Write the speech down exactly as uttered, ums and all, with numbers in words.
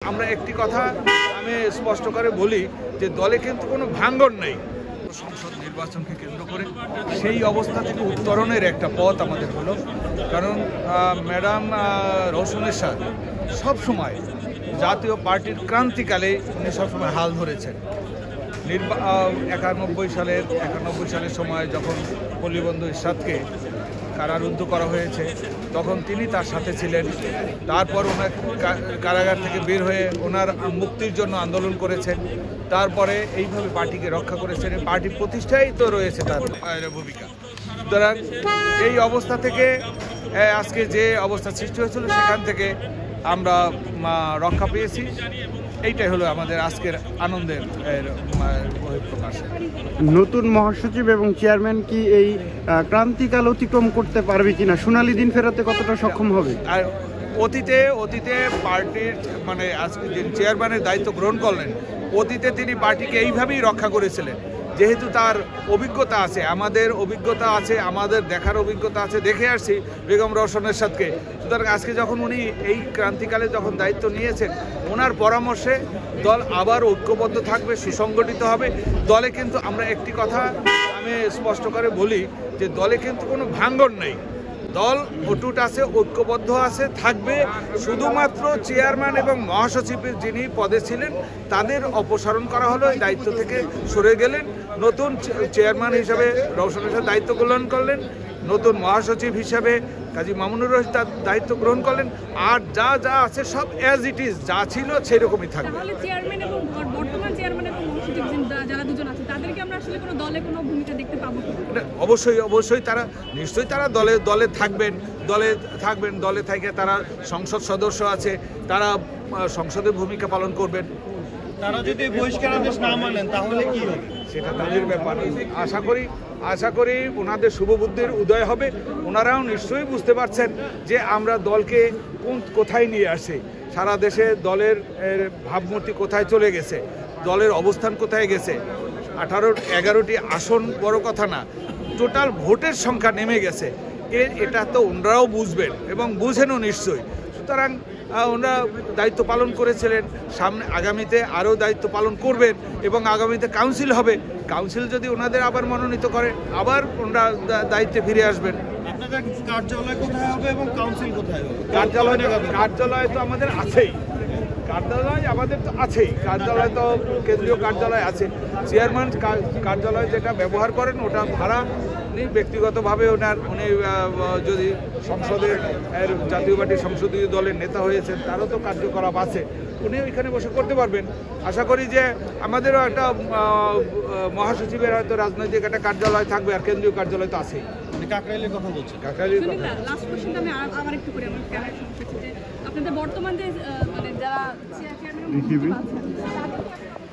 আমরা একটি কথা আমি স্পষ্ট করে বলি যে দলে কিন্তু কোনো ভাঙ্গন নেই। সংসদ নির্বাচনকে কেন্দ্র করে সেই অবস্থা থেকে উত্তরণের একটা পথ আমাদের হলো, কারণ ম্যাডাম রওশন-এরশাদ সবসময় জাতীয় পার্টির ক্রান্তিকালে উনি সবসময় হাল ধরেছেন। নির্বা একানব্বই সালের একানব্বই সালের সময় যখন পল্লীবন্ধু এরশাদকে কারারুদ্ধ করা হয়েছে তখন তিনি তার সাথে ছিলেন। তারপর ওনার কারাগার থেকে বের হয়ে ওনার মুক্তির জন্য আন্দোলন করেছেন। তারপরে এইভাবে পার্টিকে রক্ষা করেছেন, পার্টি প্রতিষ্ঠাই তো রয়েছে তার ভূমিকা। সুতরাং এই অবস্থা থেকে আজকে যে অবস্থা সৃষ্টি হয়েছিল সেখান থেকে আমরা রক্ষা পেয়েছি। এইটাই হলো আমাদের আজকের আনন্দের বহিঃপ্রকাশ। নতুন মহাসচিব এবং চেয়ারম্যান কি এই ক্রান্তিকাল অতিক্রম করতে পারবে কিনা, সোনালী দিন ফেরাতে কতটা সক্ষম হবে? আর অতীতে অতীতে পার্টির মানে আজকে যে চেয়ারম্যানের দায়িত্ব গ্রহণ করলেন, অতীতে তিনি পার্টিকে এইভাবেই রক্ষা করেছিলেন। যেহেতু তার অভিজ্ঞতা আছে, আমাদের অভিজ্ঞতা আছে, আমাদের দেখার অভিজ্ঞতা আছে, দেখে আসছি বেগম রওশন-এরশাদকে। সুতরাং আজকে যখন উনি এই ক্রান্তিকালে যখন দায়িত্ব নিয়েছেন, ওনার পরামর্শে দল আবার ঐক্যবদ্ধ থাকবে, সুসংগঠিত হবে। দলে কিন্তু আমরা একটি কথা আমি স্পষ্ট করে বলি যে দলে কিন্তু কোনো ভাঙ্গন নেই। দল অটুট আছে, ঐক্যবদ্ধ আছে, থাকবে। শুধুমাত্র চেয়ারম্যান এবং মহাসচিবের যিনি পদে ছিলেন তাদের অপসারণ করা হলো, এই দায়িত্ব থেকে সরে গেলেন। নতুন চেয়ারম্যান হিসাবে রওশন-এরশাদ দায়িত্ব গ্রহণ করলেন, নতুন মহাসচিব হিসাবে কাজী মামুনুর রশিদ তার দায়িত্ব গ্রহণ করলেন। আর যা যা আছে সব অ্যাজ ইট ইজ, যা ছিল সেই রকমই থাকবে। চেয়ারম্যান এবং বর্তমান চেয়ারম্যান এবং মহাসচিব যারা দুজন আছে তাদেরকে আমরা আসলে কোনো দলে কোনো ভূমিকা দেখতে পাবো? অবশ্যই অবশ্যই তারা নিশ্চয়ই তারা দলে দলে থাকবেন, দলে থাকবেন দলে থেকে তারা সংসদ সদস্য আছে, তারা সংসদের ভূমিকা পালন করবেন। তারা যদি বহিষ্কার আদেশ না মানেন তাহলে কি হবে সেটা তাদের ব্যাপার। আশা করি আশা করি ওনাদের শুভবুদ্ধির উদয় হবে। ওনারাও নিশ্চয়ই বুঝতে পারছেন যে আমরা দলকে কোন কোথায় নিয়ে আসি, সারা দেশে দলের ভাবমূর্তি কোথায় চলে গেছে, দলের অবস্থান কোথায় গেছে। আঠারো এগারোটি আসন বড় কথা না, টোটাল ভোটের সংখ্যা নেমে গেছে। এটা তো ওনারাও বুঝবেন এবং বুঝেনও নিশ্চয়ই। সুতরাং ওনারা দায়িত্ব পালন করেছিলেন, সামনে আগামীতে আরও দায়িত্ব পালন করবেন এবং আগামীতে কাউন্সিল হবে। কাউন্সিল যদি ওনাদের আবার মনোনীত করে আবার ওনারা দায়িত্বে ফিরে আসবেন। আপনাদের কার্যালয় কোথায় হবে এবং কাউন্সিল কোথায় হবে? কার্যালয় কার্যালয় তো আমাদের আছেই, কার্যালয় আমাদের তো আছেই, কার্যালয় তো কেন্দ্রীয় কার্যালয় আছে। চেয়ারম্যান কার্যালয় যেটা ব্যবহার করেন ওটা ভাড়া ব্যক্তিগতভাবে ওনার, উনি যদি সংসদের জাতীয় পার্টির সংসদীয় দলের নেতা হয়েছেন তারও তো কার্যকলাপ আছে, উনি ওইখানে বসে করতে পারবেন। আশা করি যে আমাদেরও একটা মহাসচিবের হয়তো রাজনৈতিক একটা কার্যালয় থাকবে, আর কেন্দ্রীয় কার্যালয় তো আছেই। কাকরাইলের কথা বলছেন? কাকরাইলের কথা। লাস্ট কোশ্চেন আমি আবার একটু করে আমার ক্যামেরা সমস্যা হচ্ছে যে আপনাদের বর্তমানে মানে যারা চেয়ারম্যান